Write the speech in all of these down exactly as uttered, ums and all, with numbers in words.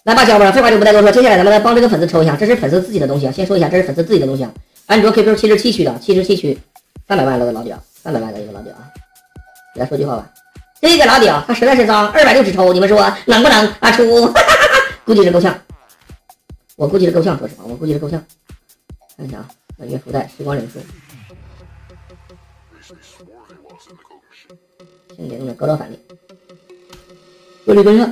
来吧，小伙伴，废话就不再多说，接下来咱们来帮这个粉丝抽一下，这是粉丝自己的东西啊。先说一下，这是粉丝自己的东西啊。安卓 Q Q 七十七区的，七十七区，三百万了的老屌，三百万的一个老屌啊。给他说句话吧，这个老屌他实在是脏，二百六十抽，你们说能不能啊出？估计是够呛，我估计是够呛，说实话，我估计是够呛。看一下啊，本月福袋时光忍术，先给他们高招反力，过滤跟上。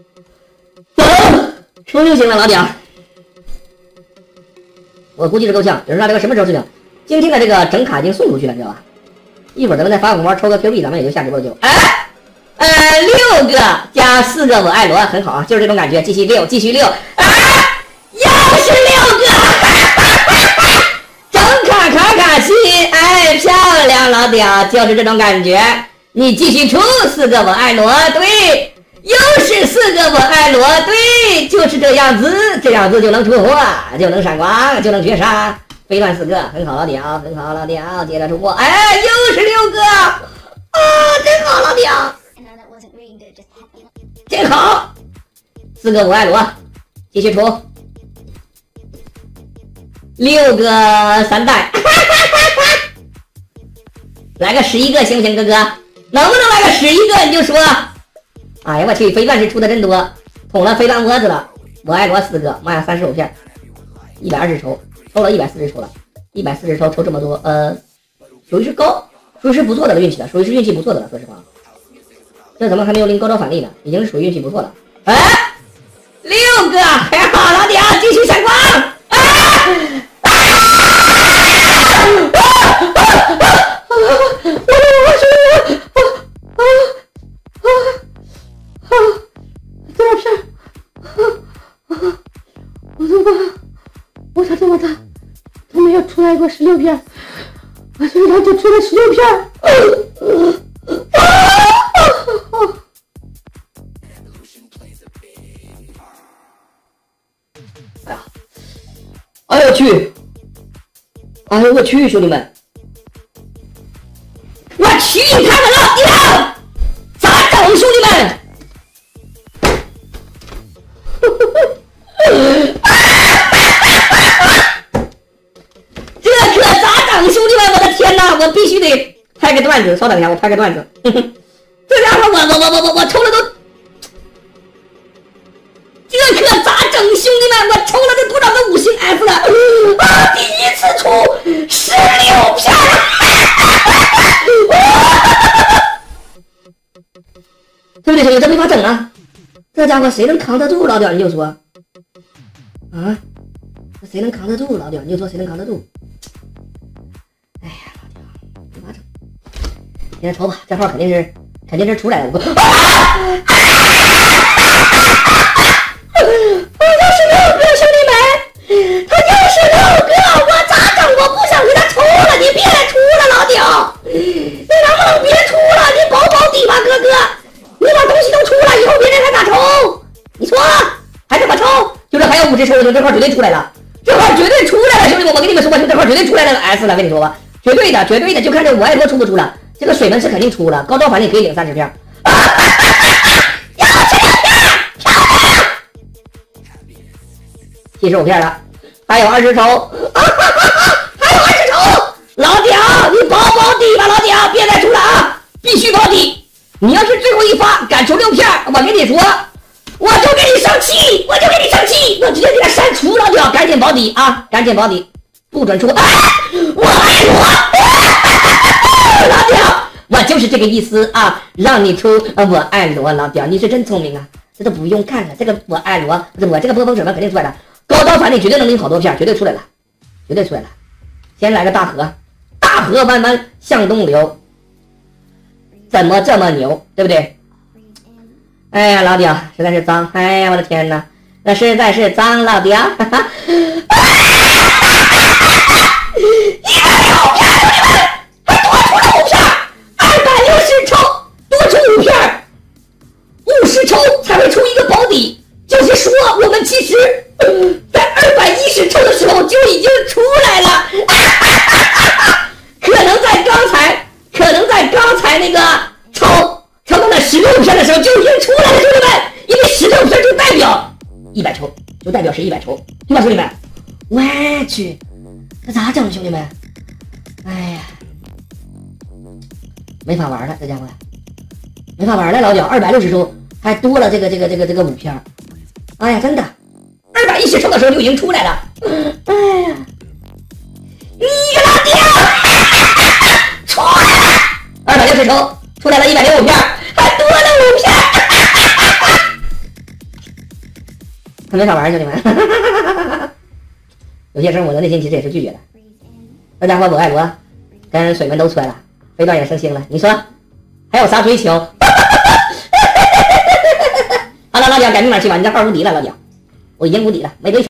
抽就行了，老屌，我估计是够呛。有人说这个什么时候事情？今天的这个整卡已经送出去了，你知道吧？一会儿咱们再发红包抽个 Q 币，咱们也就下直播就。哎，呃，六个加四个我爱罗，很好啊，就是这种感觉。继续六，继续六，啊，又是六个，整卡卡卡西，哎，漂亮，老屌，就是这种感觉。你继续出四个我爱罗，对。又是四个我爱罗，对，就是这样子，这样子就能出货，就能闪光，就能绝杀，飞乱四个，很好老屌，很好老屌，接着出货，哎，又是六个，啊，真好老屌，真好，四个我爱罗，继续出，六个三代，来个十一个行不行，哥哥？能不能来个十一个？你就说。哎呀我去，飞钻石出的真多，捅了飞钻窝子了。我爱罗四个，妈呀，三十五片，一百二十抽，抽了一百四十抽了，一百四十抽抽这么多，呃，属于是高，属于是不错的了运气了，属于是运气不错的了，说实话。这怎么还没有领高招返利呢？已经是属于运气不错了。哎，六个，还好老屌，继续闪光。啊啊！我我是啊啊！啊！多少片？啊！我怎么办？我操这么大，都没有出来过十六片，我这他就出了十六片。啊！哎呀！哎呦我去！哎呦我去，兄弟们！我去你看看了，你看咋整，兄弟们！这可咋整，兄弟们！我的天哪，我必须得拍个段子，稍等一下，我拍个段子。这家伙，我我我我我我抽了都，这可咋整，兄弟们！我抽了这多少个五星 F 了？啊，第一次出十六片。对不对，兄弟？这没法整啊！这家伙谁能扛得住？老屌，你就说啊，谁能扛得住？老屌，你就说谁能扛得住？哎呀，老屌，没法整。现在抽吧，这号肯定是肯定是出来了。啊！又是六个，兄弟们，他又是六个，我咋整？我不想给他抽了，你别出了，老屌，你能不能别出了？你保保底吧，哥哥。你把东西都出了以后，别人还咋抽？你说还怎么抽？就是还有五十抽，就这号绝对出来了，这号绝对出来了，兄弟们，我跟你们说吧，就这号绝对出来了 S 了，跟你说吧，绝对的，绝对的，就看这我爱罗出不出了。这个水门是肯定出了，高招返利可以领三十片。啊哈哈哈！又是两片，漂亮！七十五片了，还有二十抽，啊哈哈哈！还有二十抽，老屌，你保保底吧，老屌，别再出了啊，必须保底。你要是最后一发敢出六片，我跟你说，我就给你生气，我就给你生气，我直接给他删除了掉，赶紧保底啊，赶紧保底，不准出！啊，我爱我，啊、老屌，我就是这个意思啊，让你出、啊、我爱罗，老屌，你是真聪明啊，这都不用看了，这个我爱罗，不是我这个波峰水门肯定出来了，高招返利绝对能领好多片，绝对出来了，绝对出来了。先来个大河，大河弯弯向东流。怎么这么牛，对不对？哎呀，老屌，实在是脏！哎呀，我的天哪，那实在是脏，老屌！哈哈！一百六片，兄弟们，还多出了五片，二百六十抽，多出五片，五十抽才会出一个保底。就是说，我们其实在二百一十抽的时候就已经出来了。可能在刚才。可能在刚才那个抽抽到了十六片的时候就已经出来了，兄弟们，因为十六片就代表一百抽，就代表谁一百抽，对吧，兄弟们？我去，这咋整，兄弟们？哎呀，没法玩了，这家伙没法玩了，老蒋二百六十抽，还多了这个这个这个这个五片。哎呀，真的，二百一十抽的时候就已经出来了。哎呀，你个老爹，出来了，二百六十抽出来了一百零五片，还多了五片。他没法玩，兄弟们。有些时候我的内心其实也是拒绝的。这家伙我爱国，跟水门都穿了，飞段也升星了，你说还有啥追求？好了，老蒋改密码去吧，你这号无敌了，老蒋，我已经无敌了，没对。